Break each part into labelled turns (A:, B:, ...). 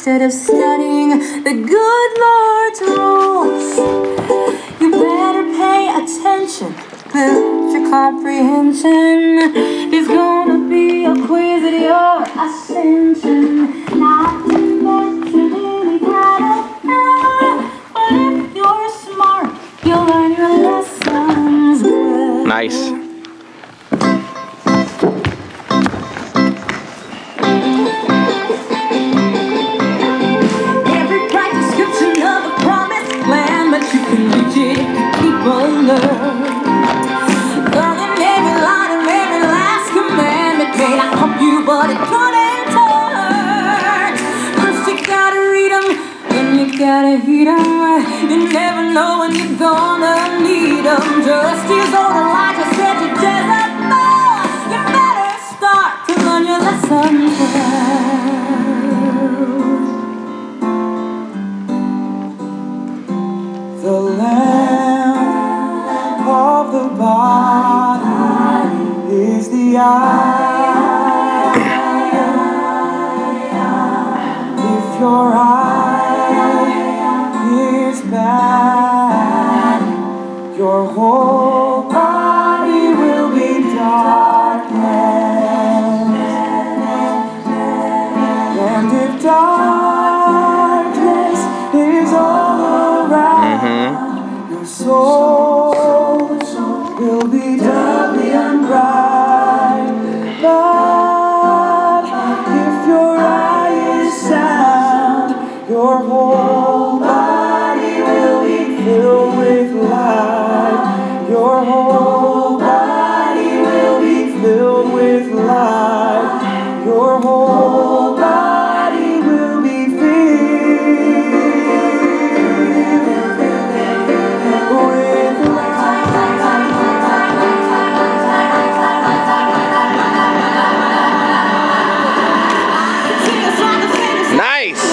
A: instead of studying the good Lord's rules. You better pay attention, build your comprehension. There's gonna be a quiz at your ascension. Not to mention any kind of error, but if you're smart, you'll learn your lessons well.
B: Nice.
A: But it couldn't turn. First you gotta read them, then you gotta heed them. You never know when you're gonna need them. Just as old Elijah said to Jezebel, you better start to learn your lessons well.
C: The lamp of the body is the eye. Your eye is bad, your whole body will be darkness. And if darkness is all around, your soul will be doubly unbright. But if your eye is sound, your whole body will be filled with light. Your whole body will be filled with light. Your whole body will be filled with light.
B: Nice.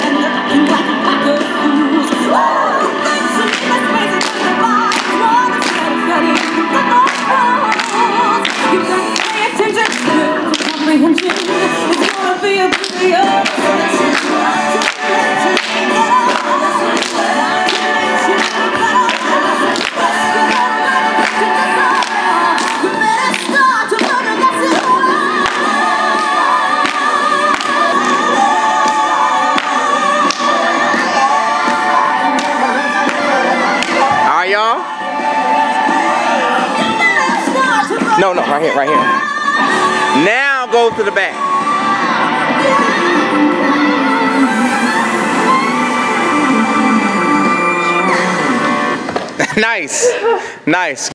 B: Y'all? No, right here, right here. Now go to the back. Nice, nice.